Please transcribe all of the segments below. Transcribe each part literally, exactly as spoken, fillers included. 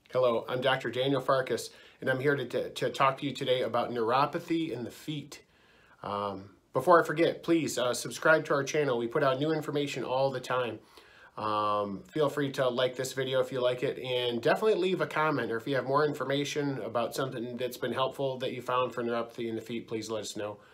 Hello, I'm Doctor Daniel Farkas, and I'm here to, to talk to you today about neuropathy in the feet. Um, before I forget, please uh, subscribe to our channel. We put out new information all the time. Um, feel free to like this video if you like it, and definitely leave a comment, or if you have more information about something that's been helpful that you found for neuropathy in the feet, please let us know.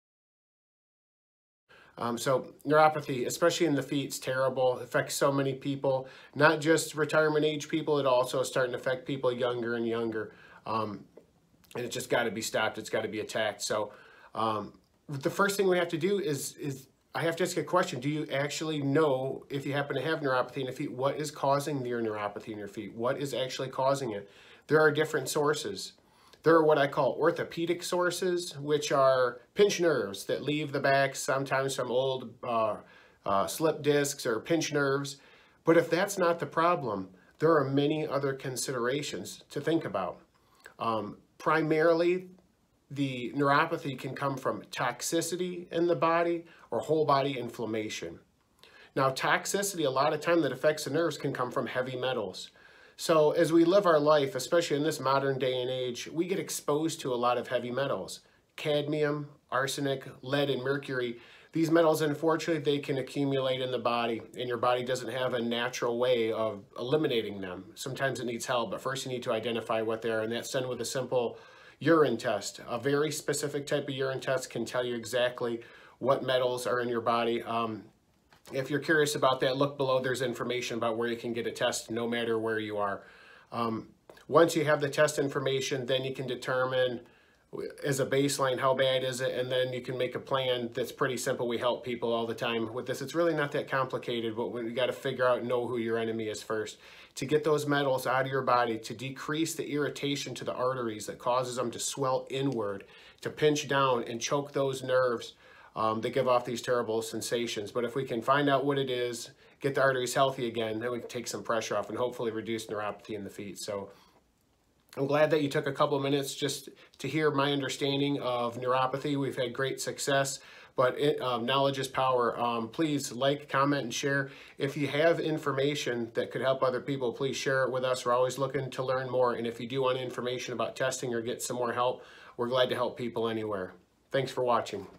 Um, so neuropathy, especially in the feet, is terrible. It affects so many people, not just retirement age people. It also is starting to affect people younger and younger. Um, and it's just got to be stopped. It's got to be attacked. So um, the first thing we have to do is, is I have to ask a question. Do you actually know, if you happen to have neuropathy in the feet, what is causing your neuropathy in your feet? What is actually causing it? There are different sources. There are what I call orthopedic sources, which are pinched nerves that leave the back, sometimes from old uh, uh, slip discs or pinched nerves. But if that's not the problem, there are many other considerations to think about. Um, primarily, the neuropathy can come from toxicity in the body or whole body inflammation. Now, toxicity, a lot of time that affects the nerves, can come from heavy metals. So as we live our life, especially in this modern day and age, we get exposed to a lot of heavy metals. Cadmium, arsenic, lead, and mercury. These metals, unfortunately, they can accumulate in the body, and your body doesn't have a natural way of eliminating them. Sometimes it needs help, but first you need to identify what they are, and that's done with a simple urine test. A very specific type of urine test can tell you exactly what metals are in your body. Um, If you're curious about that, look below. There's information about where you can get a test no matter where you are. Um, once you have the test information, then you can determine as a baseline how bad is it, and then you can make a plan that's pretty simple. We help people all the time with this. It's really not that complicated, but we got to figure out and know who your enemy is first. To get those metals out of your body, to decrease the irritation to the arteries that causes them to swell inward, to pinch down and choke those nerves. Um, they give off these terrible sensations. But if we can find out what it is, get the arteries healthy again, then we can take some pressure off and hopefully reduce neuropathy in the feet. So I'm glad that you took a couple of minutes just to hear my understanding of neuropathy. We've had great success, but it, um, knowledge is power. Um, please like, comment, and share. If you have information that could help other people, please share it with us. We're always looking to learn more. And if you do want information about testing or get some more help, we're glad to help people anywhere. Thanks for watching.